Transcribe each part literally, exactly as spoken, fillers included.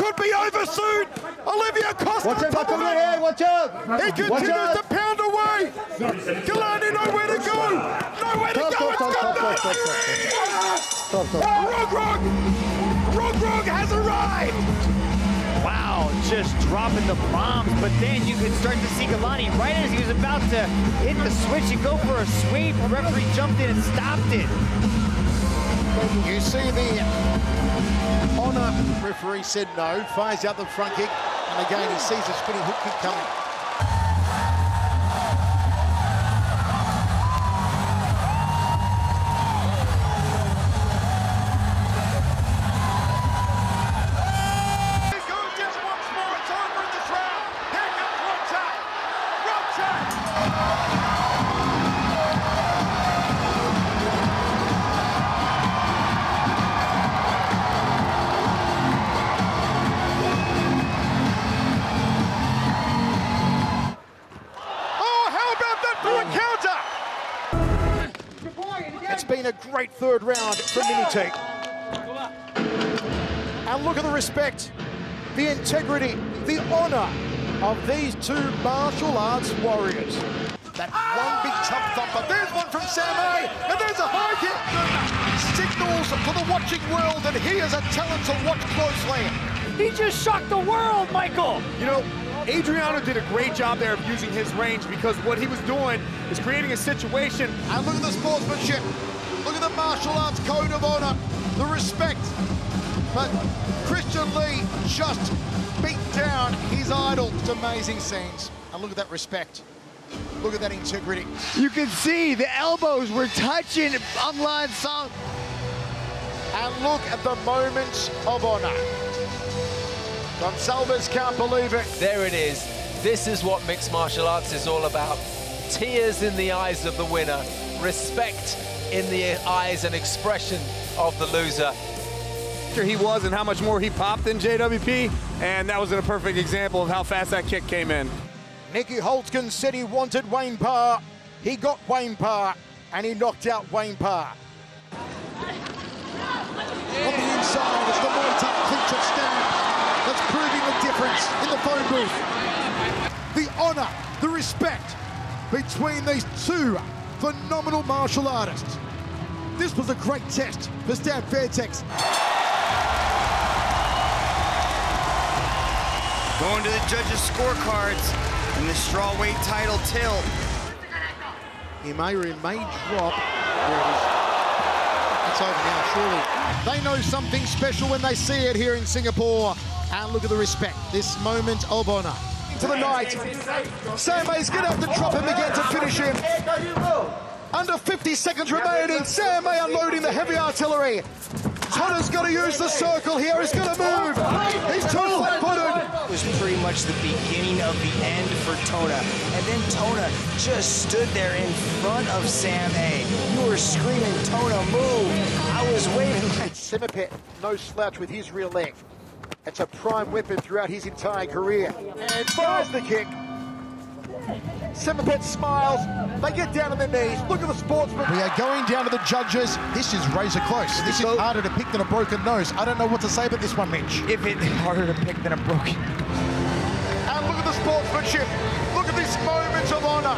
could be over soon. Olivia Costa. Watch out, watch out, watch out. He continues to pound away. Galani nowhere to go. Nowhere to Stop, go. stop, It's stop, got stop, stop, stop, stop, stop. Rog Rog. Rog Rog has arrived. Wow, just dropping the bombs, but then you could start to see Galani right as he was about to hit the switch and go for a sweep. The referee jumped in and stopped it. You see the Honor referee said no, fires out the front kick, and again he sees a spinning hook kick coming. It's been a great third round from Minitee. And look at the respect, the integrity, the honour of these two martial arts warriors. That one big chop thumper. There's one from Sam A, and there's a high kick. Signals for the watching world that he is a talent to watch closely. He just shocked the world, Michael. You know, Adriano did a great job there of using his range, because what he was doing is creating a situation. And look at the sportsmanship. Look at the martial arts code of honor, the respect. But Christian Lee just beat down his idol. It's amazing scenes. And look at that respect. Look at that integrity. You can see the elbows were touching Aung La N Sang. And look at the moments of honor. Gonsalves can't believe it. There it is. This is what mixed martial arts is all about. Tears in the eyes of the winner, respect in the eyes and expression of the loser. He was and how much more he popped in J W P, and that was a perfect example of how fast that kick came in. Nicky Holtzkin said he wanted Wayne Parr. He got Wayne Parr, and he knocked out Wayne Parr. On the inside, it's the Muay Thai clincher stand that's proving the difference in the phone booth. The honour, the respect between these two phenomenal martial artists. This was a great test for Stan Fairtex. Going to the judges' scorecards in the strawweight title tilt. Imairin may drop. There it is. It's over now, surely. They know something special when they see it here in Singapore. And look at the respect. This moment of honour. To the night. Sam A's going to have to drop him again to finish him. Under fifty seconds remaining. Sam A unloading the heavy artillery. Tona's got to use the circle here. He's got to move. He's too flat-footed. It was pretty much the beginning of the end for Tona. And then Tona just stood there in front of Sam A. You were screaming, Tona, move. I was waiting. Semipet, no slouch with his rear leg. It's a prime weapon throughout his entire career. And fires the kick. Semipet smiles. They get down on their knees. Look at the sportsman. We are going down to the judges. This is razor close. This is harder to pick than a broken nose. I don't know what to say about this one, Mitch. If it's harder to pick than a broken. And look at the sportsmanship. Look at this moment of honour.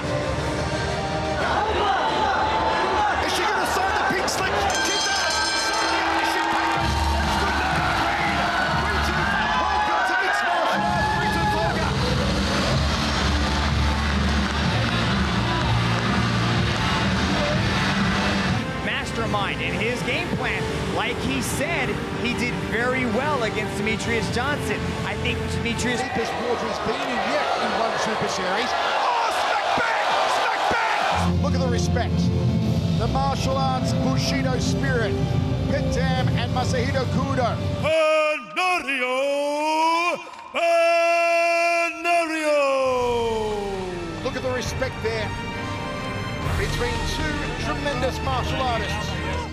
Is she going to sign the pink slip? She does. Sign the ownership papers. Good night, Queen. Ritu, welcome to mixed martial arts. Ritu Volga. Mastermind in his game plan. Like he said, he did very well against Demetrius Johnson. I think Demetrius... Deepest water he's been in yet in one Super Series. Oh, smack bang! Smack bang! Look at the respect. The martial arts Bushido spirit. Pet Dam and Masahito Kudo. Anario! Anario! Look at the respect there between two tremendous martial artists.